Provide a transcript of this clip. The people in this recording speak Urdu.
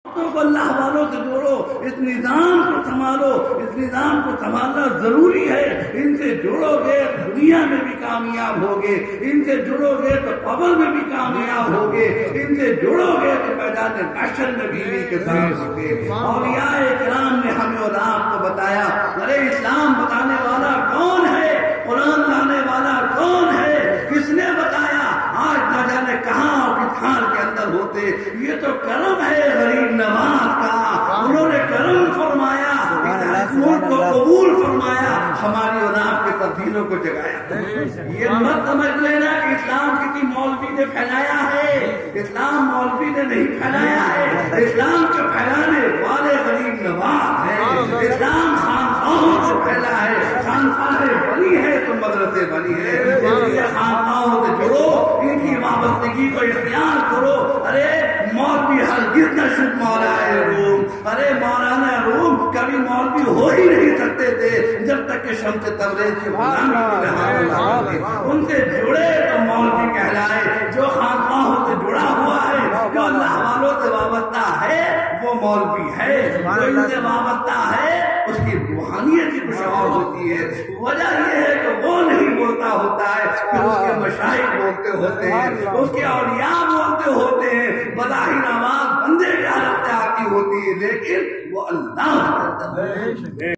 کو اللہ والوں سے جوڑو، اس نظام کو سنبھالو، اس نظام کو سنبھالنا ضروری ہے۔ ان سے جڑو گے دنیا میں بھی کامیاب ہوگے، ان سے جڑو گے تو قبر میں بھی کامیاب ہوگے، ان سے جڑو گے تو میدان محشر میں بیوی کے ساتھ ہوگے۔ اولیاء کرام نے ہمیں اور آپ کو بتایا، ارے اسلام بتانے والا کون ہے، قرآن لانے والا کون ہے، کس نے بتایا؟ آج نہ جانے کہاں اور کس حال کے اندر ہوتے۔ یہ تو کرم ہے غریب نواز کا، انہوں نے کرم فرمایا، ملک کو قبول فرمایا، ہماری اور آپ کے تبدیلوں کو جگایا۔ یہ مت سمجھ لینا کہ اسلام کسی مولوی نے پھیلایا ہے، اسلام مولوی نے نہیں پھیلایا ہے، اسلام کے پھیلانے والے غریب نواز ہیں۔ اسلام خانقاہوں سے پھیلا ہے، خانقاہیں بنی ہے تو مدرسے بنی ہے، اس لیے خانقاہوں سے جڑو، ان کی وابستگی کو اختیار کرو۔ ارے مولوی ہرگز نہ شد مولانا روم، ارے مولانا روم کبھی مولوی ہو ہی نہیں سکتے تھے جب تک کہ شمس تبریز کی غلامی ان سے جڑے تو مولوی کہلائے۔ جو خانقاہوں سے جڑا ہوا ہے، جو اللہ والوں سے وابستہ ہے، وہ مولوی ہے۔ جو ان سے وابستہ ہے اس کی روحانیت کی کچھ اور ہوتی ہے۔ وجہ یہ ہے کہ وہ نہیں بولتا ہوتا ہے، پھر اس کے مشائخ بولتے ہوتے ہیں، اس کے اولیاء بولتے ہوتے ہیں، بظاہر آواز بندے کی حالت سے آتی ہوتی ہے، لیکن وہ اللہ